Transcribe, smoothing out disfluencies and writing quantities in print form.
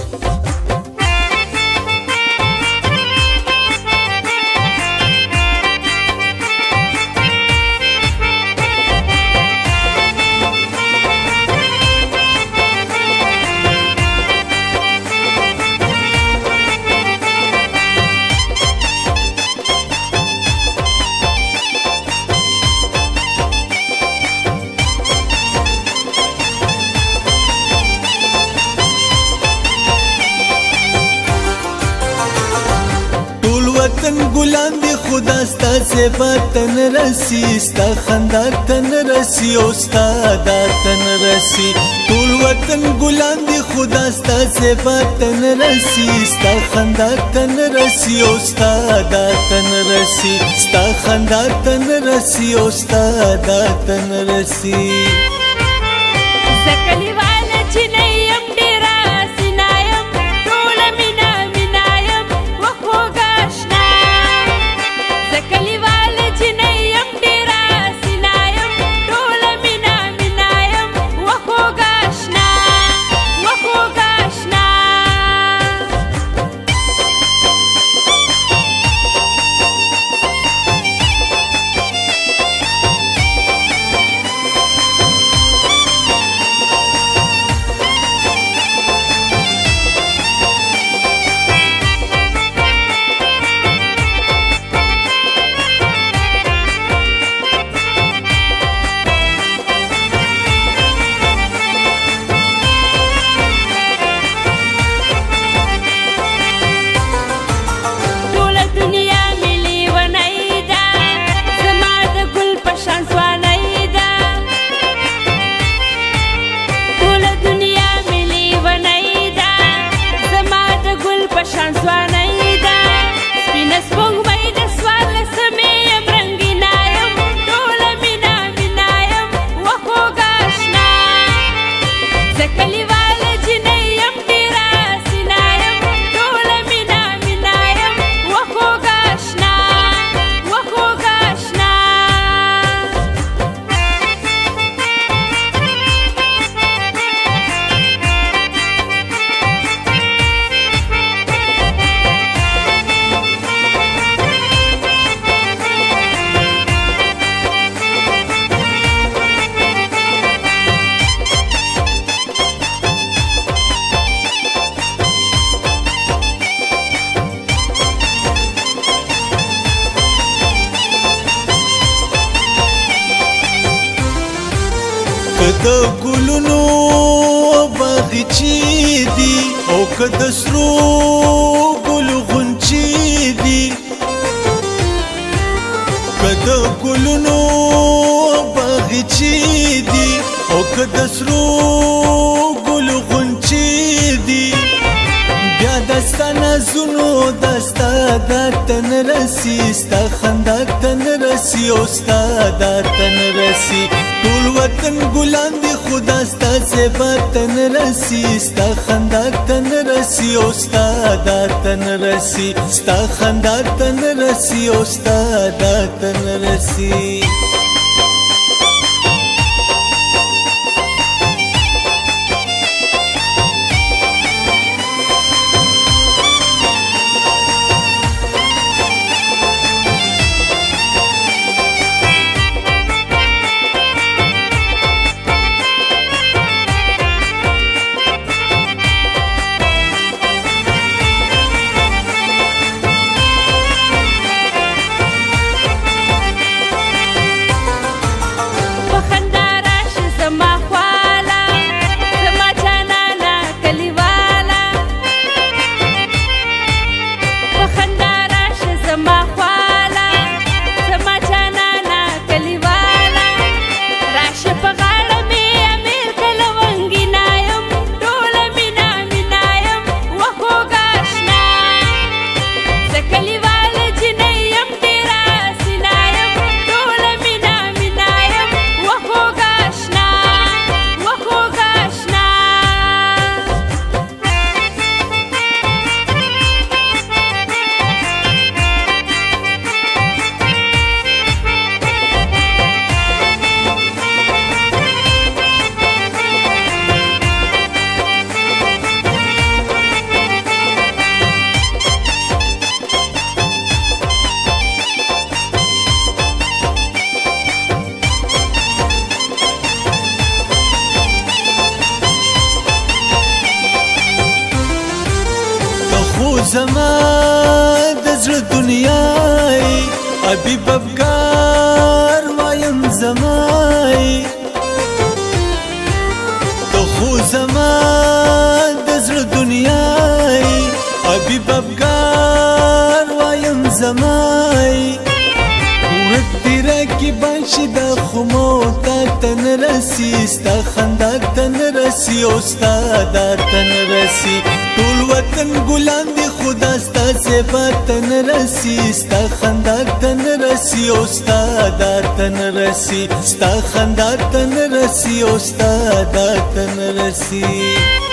وطن ګلان دی خدا ستا صفاتن رسی ستا خندا تن رسی او ستا دا تن رسی ټول وطن ګلان دی خدا ستا صفاتن رسی ستا خندا تن رسی او ستا دا تن رسی ستا خندا تن رسی او ستا دا تن رسی کلیواله جنۍ یم ډېره سینا یم ټوله مینه مینه یم وخوږه اشنا زه کلیواله جنۍ یم ډېره سینا یم ټوله مینه مینه یم وخوږه اشنا وخوږه اشنا د ګلونو باغچې دي او که د سرو ګلو غونچې دي که د ګلونو باغچې دي او که د سرو ګلو غونچې دي بیا دستا نازونو دستا دا تن رسی ستا خندا تن رسی او ستا دا تن رسی ټول وطن ګلان دی خدا ستا صفاتن رسی ستا خندا تن رسی او ستا دا تن رسی ستا خندا تن رسی او ستا دا تن رسی زما د زړه دنیا حبیب افکار وایم زما ته خو زما د زړه دنیا حبیب افکار وایم زما ورک تیره کی باشي دا خو مو تا تن رسی ستا خندا تن رسی او ستا دا تن رسی ټول وطن ګلان دی خدا ستا سیبا تن رسی ستا خندا تن رسی او ستا دا تن رسی ستا خندا تن رسی او ستا دا تن رسی